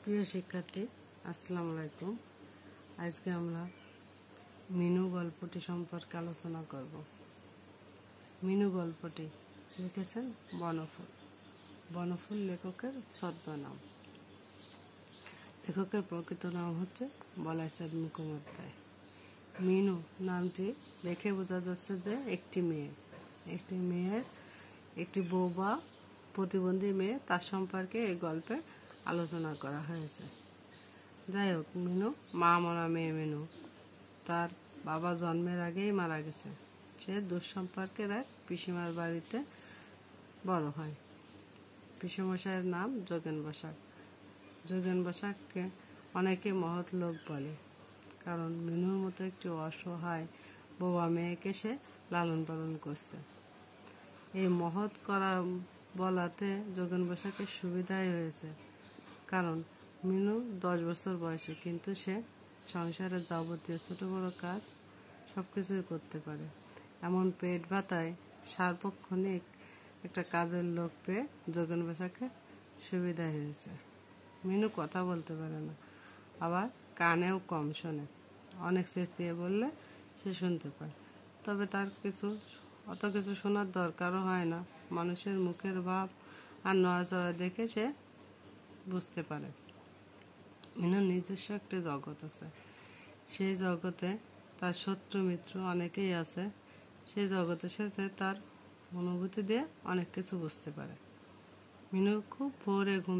প্রিয় শিক্ষার্থী, আসসালামু আলাইকুম। আজকে আমরা মিনু গল্পটি সম্পর্কে আলোচনা করব। মিনু গল্পটি লিখেছেন বনফুল। বনফুল লেখকের ছদ্মনাম। লেখকের প্রকৃত নাম হচ্ছে বলাইচাঁদ মুখোপাধ্যায়। মিনু নামটি দেখে বোঝা যাচ্ছে যে একটি মেয়ের একটি বউ বা প্রতিবন্ধী মেয়ে, তার সম্পর্কে এই গল্পে আলোচনা করা হয়েছে। যাই হোক, মিনু মা মরা মেয়ে মিনু। তার বাবা জন্মের আগেই মারা গেছে। সে দুঃসম্পর্কের এক পিসিমার বাড়িতে বড় হয়। পিসেমশাইয়ের নাম যোগেন বসাক। যোগেন বসাককে অনেকে মহৎ লোক বলে, কারণ মিনুর মতো একটি অসহায় বোবা মেয়েকে সে লালন পালন করছে। এই মহৎ করা বলাতে যোগেন বসাকের সুবিধাই হয়েছে, কারণ মিনু 10 বছর বয়সে, কিন্তু সে সংসারের যাবতীয় ছোট বড় কাজ সব কিছুই করতে পারে। এমন পেট ভাতায় সার্বক্ষণিক একটা কাজের লোক পেয়ে যোগেন বসাকের সুবিধা হয়েছে। মিনু কথা বলতে পারে না, আবার কানেও কম শোনে। অনেক চেঁচিয়ে বললে সে শুনতে পায়, তবে তার অত কিছু শোনার দরকারও হয় না। মানুষের মুখের ভাব আর নড়াচড়া দেখে সে বুঝতে পারে। মিনুর নিজস্ব একটি জগৎ আছে। সেই জগতে তার শত্রু মিত্র অনেকেই আছে। সেই জগতের সাথে তার অনুভূতি দিয়ে অনেক কিছু বুঝতে পারে। মিনু খুব ভোরে ঘুম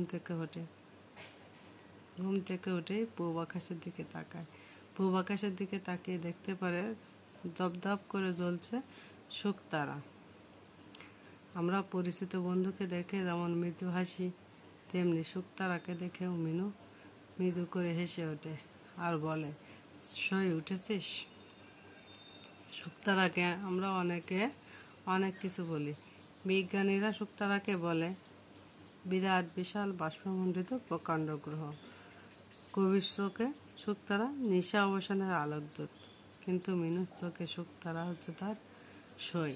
থেকে উঠেই পূব আকাশের দিকে তাকায়। পূব আকাশের দিকে তাকিয়ে দেখতে পারে দপদপ করে জ্বলছে শুকতারা। আমরা পরিচিত বন্ধুকে দেখে যেমন মৃদু হাসি, তেমনি শুকতারাকে দেখেও মিনু মৃদু করে হেসে ওঠে আর বলে, সই উঠেছিস? শুকতারাকে আমরা অনেকে অনেক কিছু বলি। বিজ্ঞানীরা শুকতারাকে বলে বিরাট বিশাল বাষ্পমণ্ডিত প্রকাণ্ড গ্রহ। কবির চোখে শুকতারা নিশা অবসানের আলোকদূত, কিন্তু মিনুর চোখে শুকতারা হচ্ছে তার সই।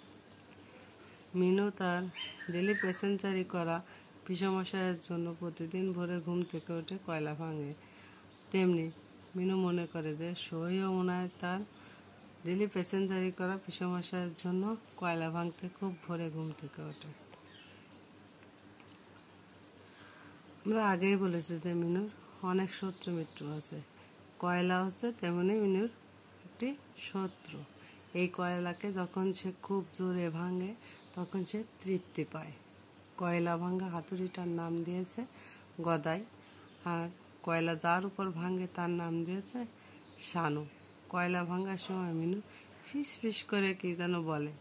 মিনু তার ডেলি প্যাসেঞ্জারি করা পিসেমশাইয়ের জন্য প্রতিদিন ভোরে ঘুম থেকে উঠে কয়লা ভাঙে। তেমনি মিনু মনে করে যে সইও মনে হয় তার ডেলি প্যাসেঞ্জারি করা পিসেমশাইয়ের জন্য কয়লা ভাঙতে খুব ভোরে ঘুম থেকে ওঠে। আমরা আগেই বলেছি যে মিনুর অনেক শত্রু মিত্র আছে। কয়লা হচ্ছে তেমনি মিনুর একটি শত্রু। এই কয়লাকে যখন সে খুব জোরে ভাঙে তখন সে তৃপ্তি পায়। কয়লা ভাঙা হাতুড়িটার নাম দিয়েছে গদাই, আর কয়লা যার উপর ভাঙে তার নাম দিয়েছে শানু। কয়লা ভাঙার সময় মিনু ফিস ফিস করে কি যেন বলে।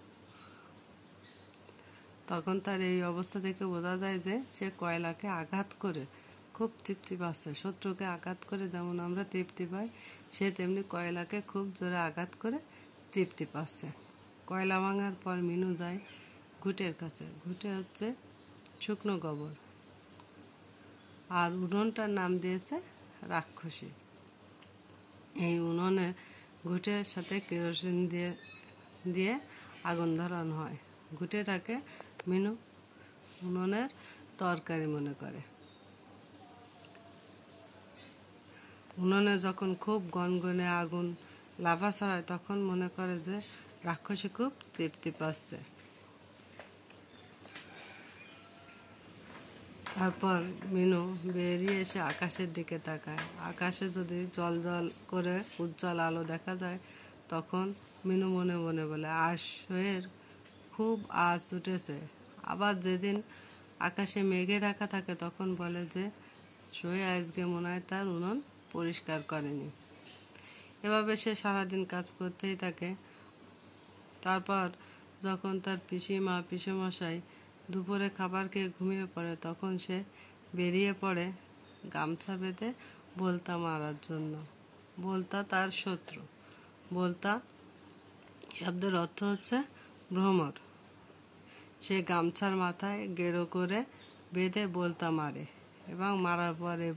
তখন তার এই অবস্থা থেকে বোঝা যায় যে সে কয়লাকে আঘাত করে খুব তৃপ্তি পাচ্ছে। শত্রুকে আঘাত করে যেমন আমরা তৃপ্তি পাই, সে তেমনি কয়লাকে খুব জোরে আঘাত করে তৃপ্তি পাচ্ছে। কয়লা ভাঙার পর মিনু যায় ঘুঁটের কাছে। ঘুঁটে হচ্ছে শুকনো গোবর, আর উনুনটার নাম দিয়েছে রাক্ষসী। এই উনুনে ঘুঁটের সাথে কেরোসিন দিয়ে আগুন ধরানো হয়। ঘুঁটেটাকে মিনু উনুনের তরকারি মনে করে। উনুনে যখন খুব গনগনে আগুন লাভা ছড়ায় তখন মনে করে যে রাক্ষসী খুব তৃপ্তি পাচ্ছে। তারপর মিনু বেরিয়ে এসে আকাশের দিকে তাকায়। আকাশে যদি জল জল করে উজ্জ্বল আলো দেখা যায় তখন মিনু মনে মনে বলে, সইয়ের খুব আঁচ উঠেছে। আবার যেদিন আকাশে মেঘে ঢাকা থাকে তখন বলে যে সই আজকে মনে হয় তার উনুন পরিষ্কার করেনি। এভাবে সে সারাদিন কাজ করতেই থাকে। তারপর যখন তার পিসিমা পিসেমশাই দুপুরে খাবার খেয়ে ঘুমিয়ে পড়ে তখন সে বেরিয়ে পড়ে গামছা বেঁধে বলতা মারার জন্য। বলতা তার শত্রু। বলতা শব্দের অর্থ হচ্ছে ভ্রমর। সে গামছার মাথায় গেরো করে বেঁধে বলতা মারে এবং মারার পর এই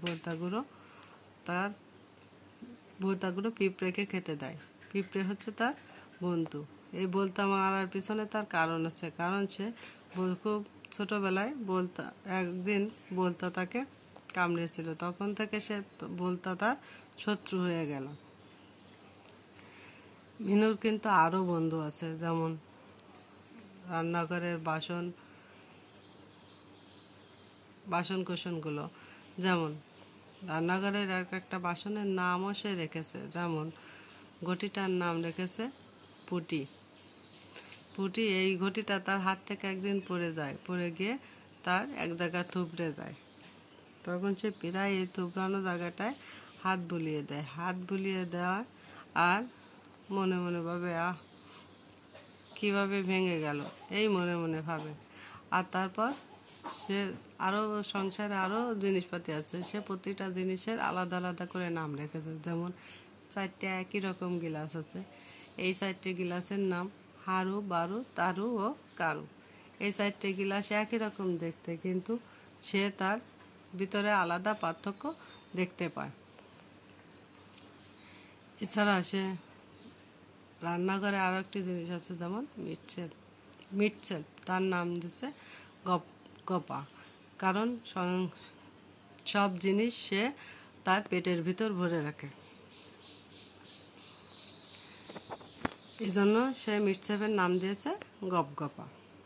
বলতাগুলো পিঁপড়েকে খেতে দেয়। পিঁপড়ে হচ্ছে তার বন্ধু। এই বলতা মারার পিছনে তার কারণ আছে, কারণ সে খুব ছোটবেলায় একদিন বলতা তাকে কামড়েছিল, তখন থেকে সে ভোলতা তার শত্রু হয়ে গেল। মিনুর কিন্তু আরও বন্ধু আছে, যেমন রান্নাঘরের বাসনকোসনগুলো, যেমন রান্নাঘরের একটা বাসনের নামও সে রেখেছে, যেমন ঘটিটার নাম রেখেছে পুটি। পুটি এই ঘটিটা তার হাত থেকে একদিন পড়ে গিয়ে তার এক জায়গা থুবড়ে যায়। তখন সে প্রায় এই থুবড়ানো জায়গাটায় হাত বুলিয়ে দেয় আর মনে মনে ভাবে কিভাবে ভেঙে গেল, এই মনে মনে ভাবে। আর তারপর সে সংসারে আরও জিনিসপাতি আছে, সে প্রতিটা জিনিসের আলাদা আলাদা করে নাম রেখেছে। যেমন 4টে একই রকম গিলাস আছে, এই 4টে গিলাসের নাম হারু, বারু, তারু ও কারু। এই 4টে গিলাস একই রকম দেখতে, কিন্তু সে তার ভিতরে আলাদা পার্থক্য দেখতে পায়। এছাড়া সে রান্নাঘরে আরও একটি জিনিস আছে, যেমন মিটসেল, তার নাম দিচ্ছে গপা, কারণ সব জিনিস সে তার পেটের ভিতর ভরে রাখে। এই জন্য সে মিটসেপের নাম দিয়েছে গপগপা।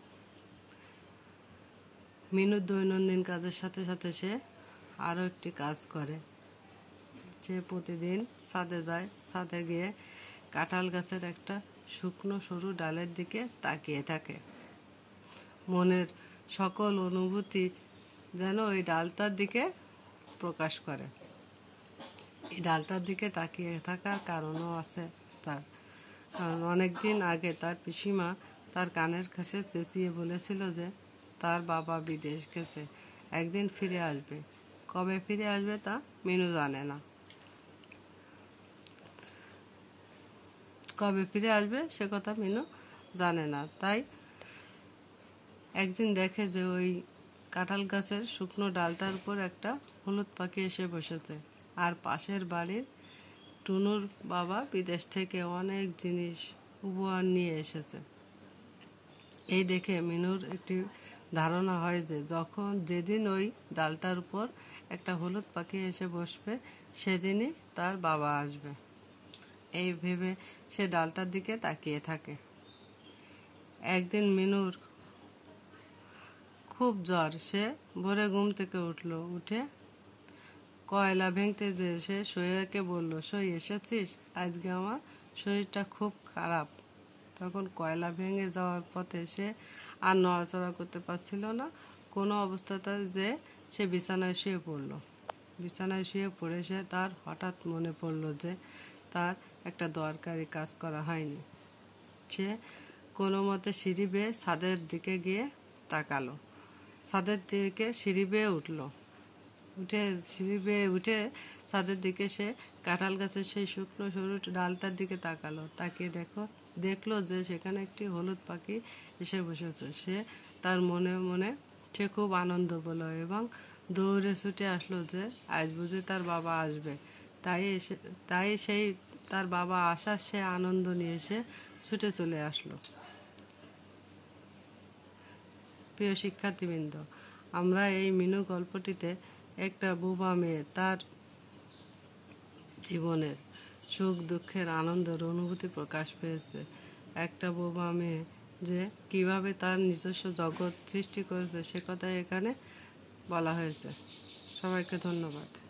মিনুর দৈনন্দিন কাজের সাথে সাথে সে আরও একটি কাজ করে। সে প্রতিদিন ছাদে যায়, ছাদে গিয়ে কাঁঠাল গাছের একটা শুকনো সরু ডালের দিকে তাকিয়ে থাকে। মনের সকল অনুভূতি যেন ওই ডালটার দিকে প্রকাশ করে। এই ডালটার দিকে তাকিয়ে থাকার কারণও আছে তার, কারণ অনেকদিন আগে তার পিসিমা তার কানের কাছে চেঁচিয়ে বলেছিল যে তার বাবা বিদেশ গেছে, একদিন ফিরে আসবে। কবে ফিরে আসবে তা মিনু জানে না। কবে ফিরে আসবে সে কথা মিনু জানে না। তাই একদিন দেখে যে ওই কাঁঠাল গাছের শুকনো ডালটার উপর একটা হলুদ পাখি এসে বসেছে, আর পাশের বাড়ির টুনুর বাবা বিদেশ থেকে অনেক জিনিস উপহার নিয়ে এসেছে। এই দেখে মিনুর একটি ধারণা হয় যে যেদিন ওই ডালটার উপর একটা হলুদ পাখি এসে বসবে, সেদিনই তার বাবা আসবে। এই ভেবে সে ডালটার দিকে তাকিয়ে থাকে। একদিন মিনুর খুব জ্বর, সে ভোরে ঘুম থেকে উঠে কয়লা ভেঙতে যে সে সৈয়াকে বলল, সই এসেছিস, আজকে আমার শরীরটা খুব খারাপ। তখন কয়লা ভেঙে যাওয়ার পথে সে আর নড়াচড়া করতে পারছিল না, কোনো অবস্থাতে যে সে বিছানায় শুয়ে পড়ল। বিছানায় শুয়ে পড়ে তার হঠাৎ মনে পড়ল যে তার একটা দরকারি কাজ করা হয়নি। সে কোনো মতে সিঁড়ি বেয়ে ছাদের দিকে গিয়ে তাকালো। ছাদের দিকে সিঁড়ি বেয়ে উঠে ছাদের দিকে সে কাঁঠাল গাছের সেই শুকনো সরু ডালটার দিকে তাকিয়ে দেখলো যে সেখানে একটি হলুদ পাখি এসে বসেছে। সে তার মনে মনে সে খুব আনন্দ পেল এবং দৌড়ে ছুটে আসলো যে আজ বুঝি তার বাবা আসবে। তাই সেই তার বাবা আসার সে আনন্দ নিয়ে সে ছুটে চলে আসলো। প্রিয় শিক্ষার্থীবৃন্দ, আমরা এই মিনু গল্পটিতে একটা বোবা মেয়ে তার জীবনের সুখ দুঃখের আনন্দের অনুভূতি প্রকাশ পেয়েছে। একটা বোবা মেয়ে যে কিভাবে তার নিজস্ব জগৎ সৃষ্টি করেছে সে কথাই এখানে বলা হয়েছে। সবাইকে ধন্যবাদ।